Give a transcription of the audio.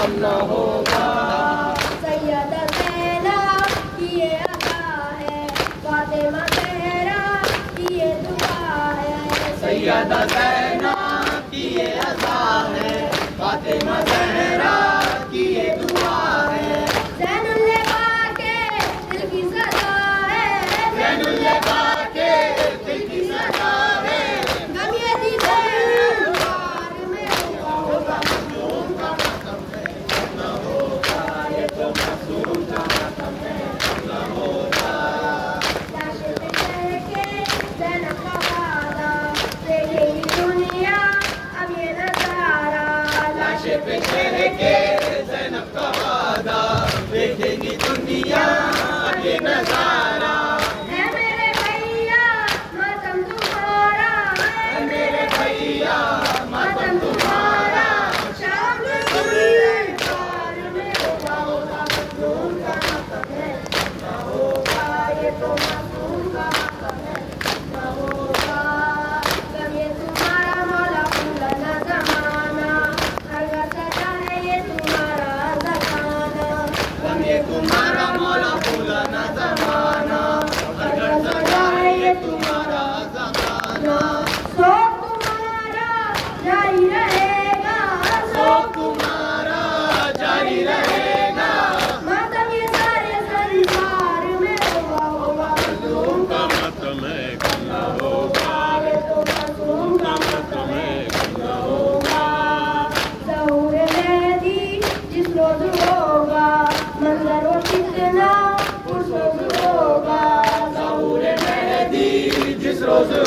कम न होगा। सैयदा ज़ैनब की ये अदा है, फातिमा ज़हरा की ये दुआ है। सैयदा ज़ैनब की ये अदा है, फातिमा ज़हरा की ये दुआ है। ज़ैनुल बाके दिल की सदा है, ज़ैनुल बाके दिल की सदा है। गम ये दीदार में होगा, मासूम का मातम है कम न होगा, ये तो मासूम का मातम है कम न होगा। लाश पे चढ़ के ज़ैनब का वादा, देखेगी दुनिया अब ये नज़ारा। लाश पे चढ़ के ज़ैनब का वादा, देखेगी दुनिया अब ये नज़ारा। है मेरे भैया मातम तुम्हारा, है मेरे भैया मातम तुम्हारा, शाम के दीदार में होगा, मासूम का मातम है न होगा, ये तो मासूम का मातम है न होगा। गम ये तुम्हारा मौला पुराना ज़माना, हर घर सजा है ये तुम्हारा ज़माना। गम ये तुम्हारा मौला पुराना ज़माना, हर घर सजा है ये तुम्हारा ज़माना। शौक तुम्हारा जारी रहेगा, शौक तुम्हारा जारी रहेगा। मातम ये सारे संसार में होगा, मासूम का मातम है कम न होगा, ये तो मासूम का मातम है कम न होगा। ज़हूर मेहदी जिस रोज़ होगा, मंज़र वो कितना उस रोज़ होगा। ज़हूर मेहदी जिस रोज़